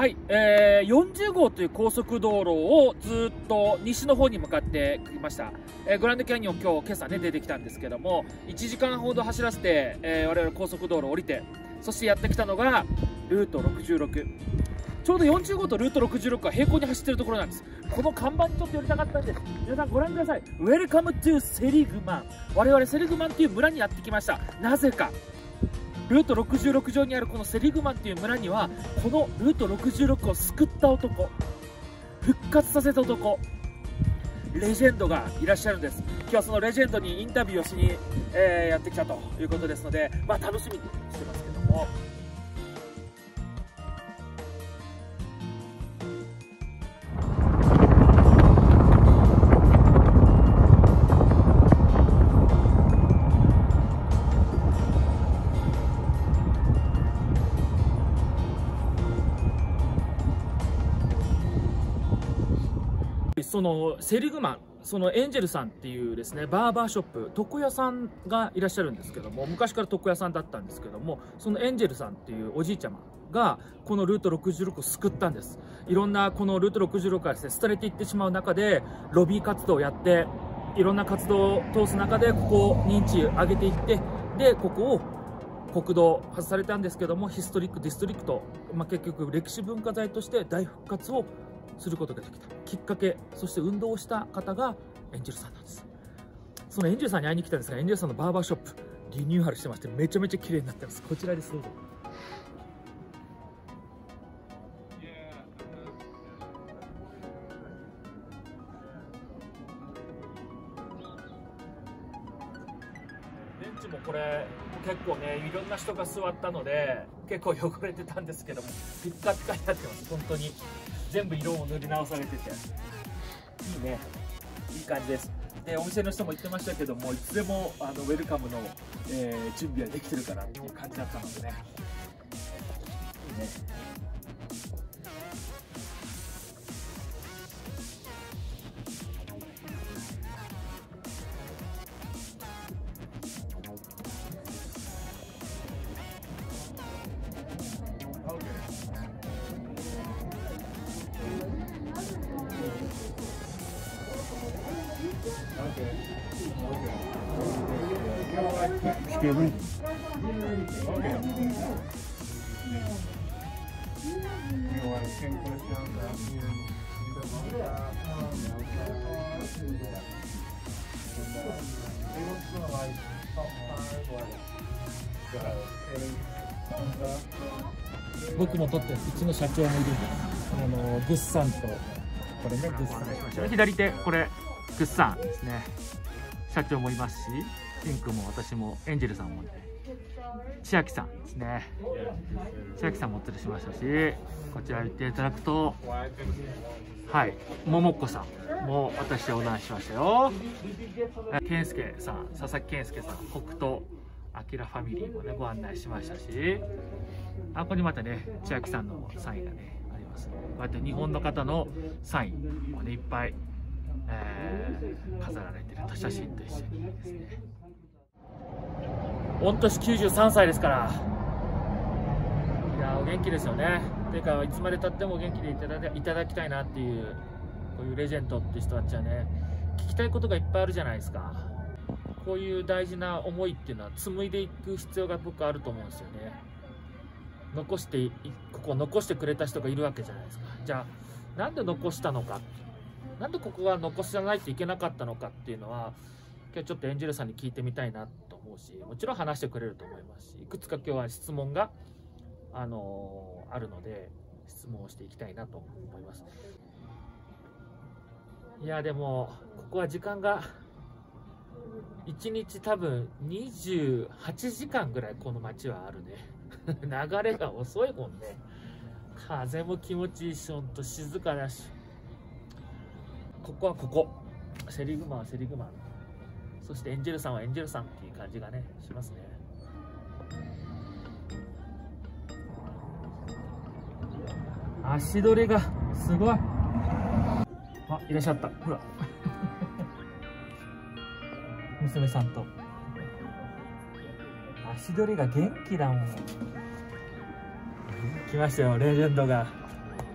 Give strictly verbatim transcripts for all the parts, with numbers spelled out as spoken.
はい、えー、よんじゅうごうという高速道路をずっと西の方に向かってきました。えー、グランドキャニオン、今日今朝ね出てきたんですけども、いちじかんほど走らせて、えー、我々高速道路を降りて、そしてやってきたのがルートろくじゅうろく。ちょうどよんじゅうごとルートろくじゅうろくが平行に走ってるところなんです。この看板にちょっと寄りたかったんです。皆さんご覧ください。Welcome to セリグマン。我々セリグマンという村にやってきました。なぜかルートろくじゅうろく上にあるこのセリグマンという村には、このルートろくじゅうろくを救った男、復活させた男、レジェンドがいらっしゃるんです。今日はそのレジェンドにインタビューをしに、えー、やってきたということですので、まあ楽しみにしてますけども。そのセリグマン、そのエンジェルさんっていうですねバーバーショップ、床屋さんがいらっしゃるんですけども、昔から床屋さんだったんですけども、そのエンジェルさんっていうおじいちゃまがこのルートろくじゅうろくを救ったんです。いろんなこのルートろくじゅうろくがですね廃れていってしまう中でロビー活動をやって、いろんな活動を通す中でここを認知上げていって、でここを国道外されたんですけども、ヒストリックディストリクト、まあ、結局歴史文化財として大復活をすることができたきっかけ、そして運動をした方がエンジェルさんなんです。そのエンジェルさんに会いに来たんですが、エンジェルさんのバーバーショップリニューアルしてまして、めちゃめちゃ綺麗になってます。こちらです、どうぞ。ベンチもこれ結構ねいろんな人が座ったので結構汚れてたんですけども、ピッカピカになってます。本当に全部色を塗り直されてていいね、いい感じです。でお店の人も言ってましたけども、いつでもあのウェルカムの、えー、準備はできてるかなっていう感じだったのでね、いいね。 Excuse me. Okay. You want ten questions? uh, 僕も撮って、うちの社長もいるんです。あのグッサンと、これね、グッサン。左手、これ、グッサンですね。社長もいますし、シンクも私もエンジェルさんもいて、千秋さんですね。千秋さんもお連れしましたし、こちら行っていただくと、はい、桃子さんも私オーダーしましたよ。健介さん、佐々木健介さん、北斗明ファミリーもねご案内しましたし、あここにまたね千秋さんのサインがねありますね。こうやって日本の方のサインもねいっぱい、えー、飾られてると、写真と一緒にですね。御年きゅうじゅうさんさいですから、いやお元気ですよね。というかいつまでたっても元気でいただいただきたいなっていう、こういうレジェンドって人たちはね聞きたいことがいっぱいあるじゃないですか。こういう大事な思いっていうのは紡いでいく必要が僕あると思うんですよね。残してここを残してくれた人がいるわけじゃないですか。じゃあなんで残したのか、なんでここが残さないといけなかったのかっていうのは、今日ちょっとエンジェルさんに聞いてみたいなと思うし、もちろん話してくれると思いますし、いくつか今日は質問が、あのー、あるので質問をしていきたいなと思います。いやでもここは時間がいちにち多分にじゅうはちじかんぐらいこの街はあるね流れが遅いもんね。風も気持ちいいし、ほんと静かだし、ここはここセリグマンはセリグマン、そしてエンジェルさんはエンジェルさんっていう感じがねしますね。足取りがすごい。あ、いらっしゃった。ほら娘さんと足取りが元気だもん。来ましたよ、レジェンドが。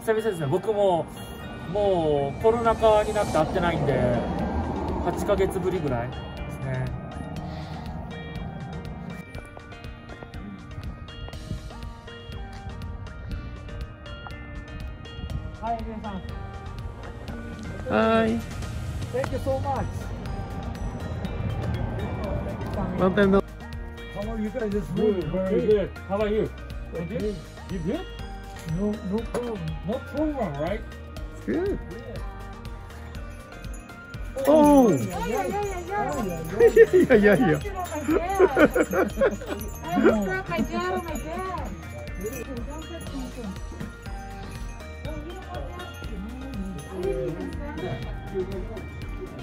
久々ですね。僕ももうコロナ禍になって会ってないんではちかげつぶりぐらいですね。はい、皆さん。 はい。 Thank you so much. Nintendo. How are you guys this Good, morning? very good. How are you? You Okay. good? You good? No, no problem. No problem, right? Good. Oh. Oh. Yeah, yeah, yeah, yeah. yeah, yeah, yeah. I looked at my dad. I looked at my dad and my dad. Don't touch anything. Oh, you don't want that? I didn't even send it.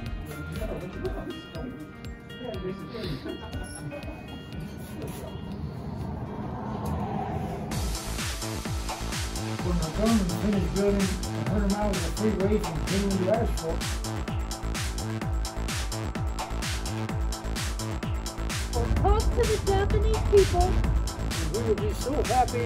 When my government finished building one hundred miles of freeway from Kingman to Asheville, Talk to the Japanese people. we will be so happy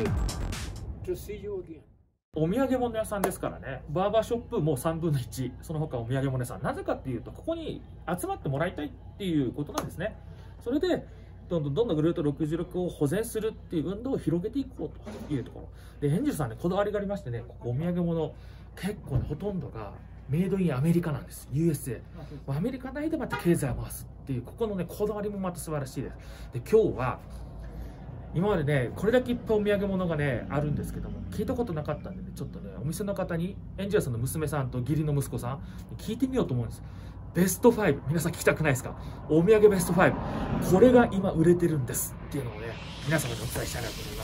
to see you again. お土産物屋さんですからね。バーバーショップもうさんぶんのいち、その他お土産物屋さん。なぜかっていうと、ここに集まってもらいたいっていうことなんですね。それで、どんどんどんどんルートろくじゅうろくを保全するっていう運動を広げていこうというところ。で、エンジェルさんね、こだわりがありましてね、ここお土産物、結構ね、ほとんどがメイドインアメリカなんです。ユーエスエー。アメリカ内でまた経済を回すっていう、ここのね、こだわりもまた素晴らしいです。で、今日は、今までね、これだけいっぱいお土産物がね、あるんですけども、聞いたことなかったんでね、ちょっとね、お店の方に、エンジェルさんの娘さんと義理の息子さんに聞いてみようと思うんです。ベストファイブ、皆さん聞きたくないですか？お土産ベストファイブ、これが今売れてるんですっていうのをね、皆様にお伝えしたいなと思います。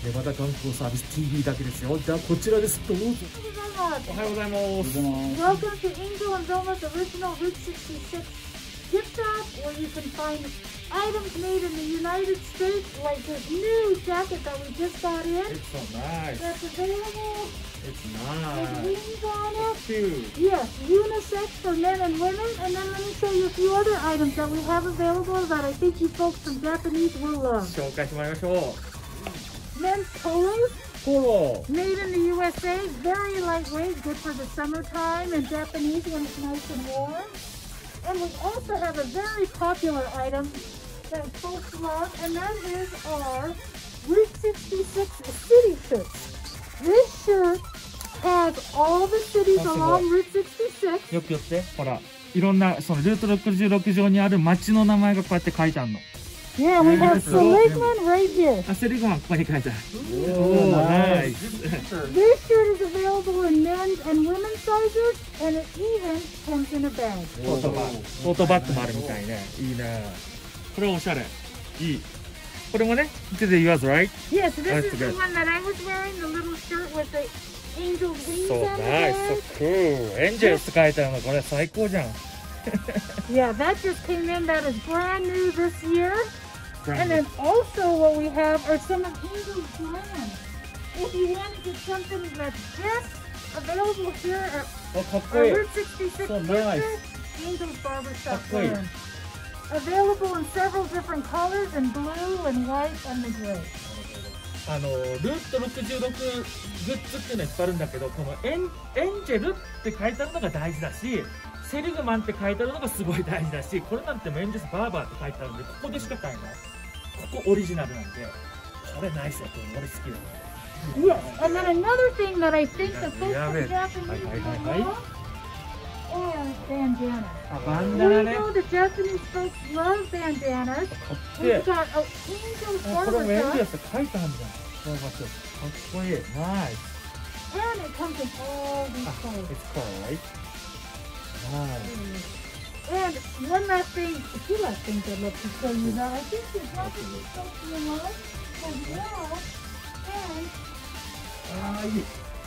で、また観光サービス ティーブイ だけですよ。じゃあ、こちらです。どうぞ。おはようございます。 Welcome to Angel and Zoma's original Route sixty-six gift shop, where you can find items made in the United States, like this new jacket that we just got in. It's so nice. That's available It's with nice. wings on it. Cute. Yes, unisex for men and women. And then let me show you a few other items that we have available that I think you folks from Japanese will love. 紹介してもらいましょう。 Men's polos, ポロ。 made in the U S A, very lightweight, good for the summertime, and Japanese when it's nice and warm. And we also have a very popular item that folks love, and that is our Route sixty-six city shirts. This shirt has all the cities That's along what- Route sixty-six. よく寄って、ほら。いろんな、そのルートろくじゅうろく上にある街の名前がこうやって書いてあるの。 Yeah, we have Nice. Seligman right here. あ、セリフマンここに書いてある。おー、ナイス。 This shirt is available in men's and women's sizes, and it even comes in a bag. トートバッグ。トートバッグもあるみたいね。いいね。これおしゃれ。いい。これもね、This is yours, right? Yes, this That's is the good. one that I was wearing, the little shirt with the angel wings So on the nice, so back. cool. エンジェルス書いてあるの、これ最高じゃん。 Yeah, that just came in. That is brand new this year. And then also what we have are some of Angel's brands. If you want to get something that's just available here at あ、かっこ our いい。 Route sixty-six So gift nice. shop, Angel's Barbershop Great. brand. Available in several different colors, in blue and white and the gray. あのルートろくじゅうろくグッズっていうのはいっぱいあるんだけど、このエンエンジェルって書いてあるのが大事だし、セリグマンって書いてあるのがすごい大事だし、これなんてもエンジェルスバーバーって書いてあるんで、ここでしか買えない。ここオリジナルなんで、これナイスだと思う。俺好きだ。 Yes, and then another thing that I think that folks Yeah, from yeah. Japanese Hi, hi, hi, will hi. love are bandanas. あ、バン We ダナね。 know the Japanese folks love bandanas. で We've、got a Angel's あ、これもエンジェル Barbershop, ス書いてあるじゃん。バーバーショップ。かっこいい。ナイス。 and it comes in all these あ、 colors. it's cool, right? ナイス。 And one last thing, a few last things I'd love to show you that I think the Japanese folks will love as well. And あー、いい。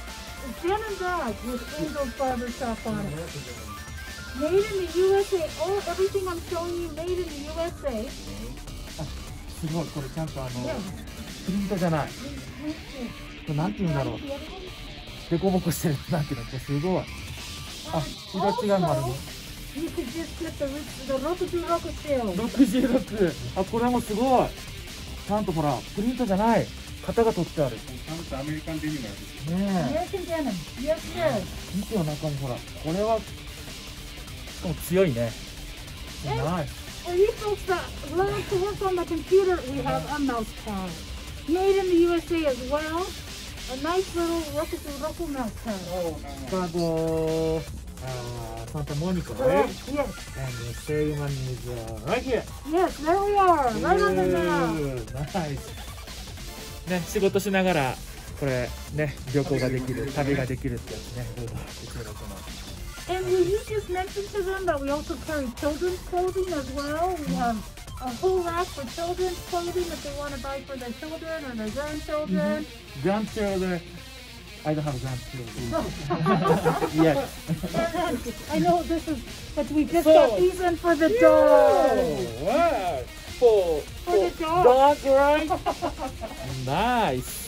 a denim bag with Angel's Barbershop on it. Made in the U S A. Oh, everything I'm showing you made in the U S A. あ、すごい。これちゃんとあの、 Yeah. プリントじゃない。これなんて言うんだろう。デコボコしてる。なんていうの、これすごい。あ、色違いもあるね。 You could just get the, the Rokujuroku sale. ろくじゅうろく。あ、これもすごい。ちゃんとほら、プリントじゃない。 型が取ってある。 ちゃんとアメリカンデニムなんですよ。 ね American denim. Yes, yes. え。見てよ、中にほら。これは、しかも強いね。ナイス。 For you folks that love to work on the computer, we have a mouse pad. Made in the U S A as well. A nice little Roku Roku mouse pad. シカゴ、uh, Santa Monica, right? Correct. Yes. And the ceremony is uh, right here. Yes, there we are. Right on the map. Nice. ね、仕事しながらこれね、旅行ができる、旅ができるってやつね。どうぞ、うちのこの。 And will you just mention to them that we also carry children's clothing as well? We have a whole rack for children's clothing if they want to buy for their children or their grandchildren. Grandchildren. I don't have grandchildren. Yes. And then, I know this is, but we just So- got these in for the dog. Wow. For, For the dog. dog, right? Nice.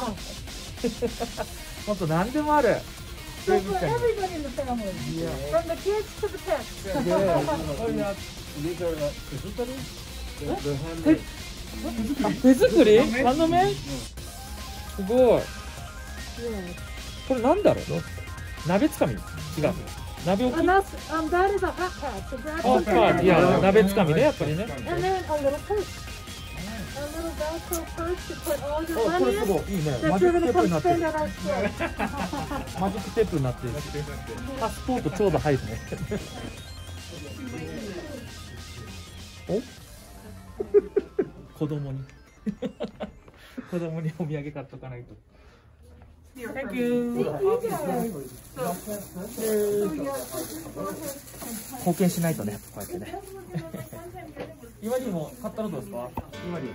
本当何でもある。 So for everybody in the family. From the kids to the pets. 手作り？ハンドメイ？すごい。これなんだろう？鍋つかみ？違う。鍋置き？ And that's, um, that is a hot pad. So that's あ、か、いや、鍋つかみね、やっぱりね。 And then a little purse. A little Velcro purse to put all your あ、これ money す in ごい。いいね。マ that ジッ you're クテ going ー to プにな come ってる spend。at our store. マジックテープになってる。パスポートちょうど入るね。お？子供に。子供にお土産買っとかないと。Thank you. Thank you guys. 貢献しないとね、こうやってね。今にも買ったのどうですか？今に。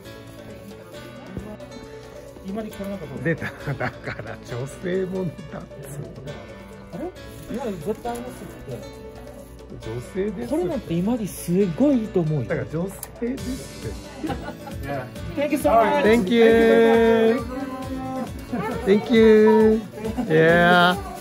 今にこれなんかどう？ 出た。だから女性ものだっあれ？今に絶対ありますよね。 つ女性です。 これなんて今にすごいいいと思うよ。 だから女性ですって。 Thank you so much. Thank you. Thank you. Yeah.